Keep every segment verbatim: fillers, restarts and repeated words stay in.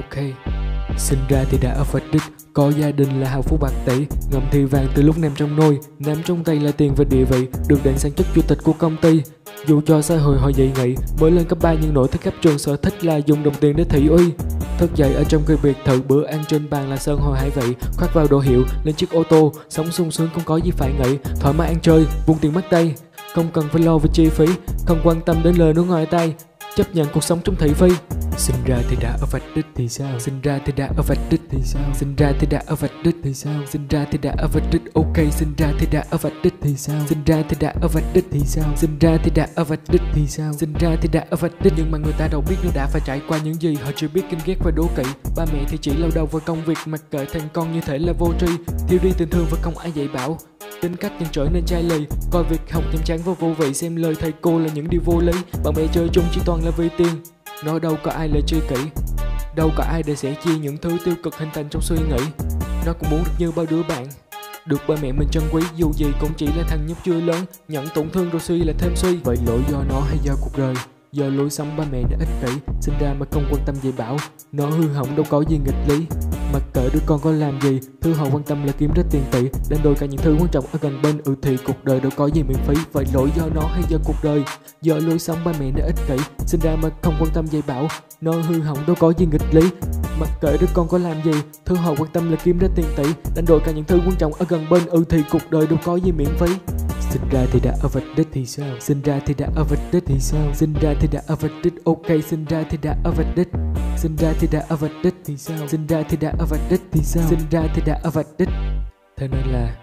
Ok. Sinh ra thì đã ở vạch đích, có gia đình là hào phú bạc tỷ, ngậm thì vàng từ lúc nằm trong nôi, nắm trong tay là tiền và địa vị, được định sản xuất chủ tịch của công ty. Dù cho xã hội họ dị nghị, mới lên cấp ba nhưng nổi thức khắp trường sở thích là dùng đồng tiền để thị uy. Thức dậy ở trong cái biệt thự, bữa ăn trên bàn là sơn hồi hải vị, khoác vào đồ hiệu, lên chiếc ô tô, sống sung sướng không có gì phải nghĩ, thoải mái ăn chơi, vung tiền bắt tay, không cần phải lo về chi phí, không quan tâm đến lời nói ngoài tay, chấp nhận cuộc sống trong thị phi. Sinh ra thì đã ở vạch đích thì sao? Sinh ra thì đã ở vạch đích thì sao? Sinh ra thì đã ở vạch đích thì sao? Sinh ra thì đã ở vạch đích. Ok, sinh ra thì đã ở vạch đích thì sao? Sinh ra thì đã ở vạch đích thì sao? Sinh ra thì đã ở vạch đích thì sao? Sinh ra thì đã ở vạch đích. Nhưng mà người ta đâu biết nó đã phải trải qua những gì. Họ chỉ biết kinh ghét và đố kỵ. Ba mẹ thì chỉ lao đầu vào công việc, mặc kệ thằng con như thể là vô tri, thiếu đi tình thương và không ai dạy bảo. Tính cách nhưng trở nên chai lì, coi việc học nhàm chán và vô vị, xem lời thầy cô là những điều vô lý. Bạn bè chơi chung chỉ toàn là vì tiền, nó đâu có ai là tri kỷ, đâu có ai để sẻ chia những thứ tiêu cực hình thành trong suy nghĩ. Nó cũng muốn được như bao đứa bạn, được ba mẹ mình trân quý, dù gì cũng chỉ là thằng nhóc chưa lớn, nhận tổn thương rồi suy là thêm suy. Vậy lỗi do nó hay do cuộc đời, do lối sống ba mẹ đã ích kỷ, sinh ra mà không quan tâm dạy bảo, nó hư hỏng đâu có gì nghịch lý. Mặc kệ đứa con có làm gì, thứ họ quan tâm là kiếm rất tiền tỷ, đánh đổi cả những thứ quan trọng ở gần bên. Ừ thì cuộc đời đâu có gì miễn phí. Vậy lỗi do nó hay do cuộc đời, do lối sống ba mẹ đã ích kỷ, sinh ra mà không quan tâm dạy bảo, nó hư hỏng đâu có gì nghịch lý. Mặc kệ đứa con có làm gì, thứ họ quan tâm là kiếm ra tiền tỷ, đánh đổi cả những thứ quan trọng ở gần bên. Ừ thì cuộc đời đâu có gì miễn phí. Sinh ra thì đã ở vạch đích thì sao? Sinh ra thì đã ở vạch đích thì sao? Sinh ra thì đã ở vạch đích. Ok, sinh ra thì đã ở vạch đích. Sinh ra thì đã ở vạch đích thì sao? Sinh ra thì đã ở vạch đích thì sao? Sinh ra thì đã ở vạch đích. Thế nên là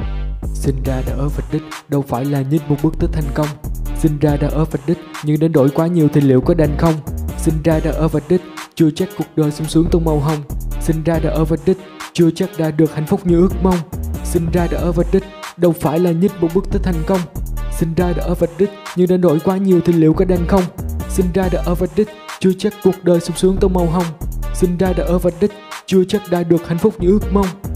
sinh ra đã ở vạch đích đâu phải là nhích một bước tới thành công. Sinh ra đã ở vạch đích nhưng đánh đổi quá nhiều thì liệu có đành không? Sinh ra đã ở vạch đích chưa chắc cuộc đời sung sướng tông màu hồng. Sinh ra đã ở vạch đích chưa chắc đã được hạnh phúc như ước mong. Sinh ra đã ở vạch đích đâu phải là nhích một bước tới thành công. Sinh ra đã ở vạch đích nhưng đánh đổi quá nhiều thì liệu có đành không? Sinh ra đã ở vạch đích chưa chắc cuộc đời sung sướng tông màu hồng. Sinh ra đã ở vạch đích chưa chắc đã được hạnh phúc như ước mong.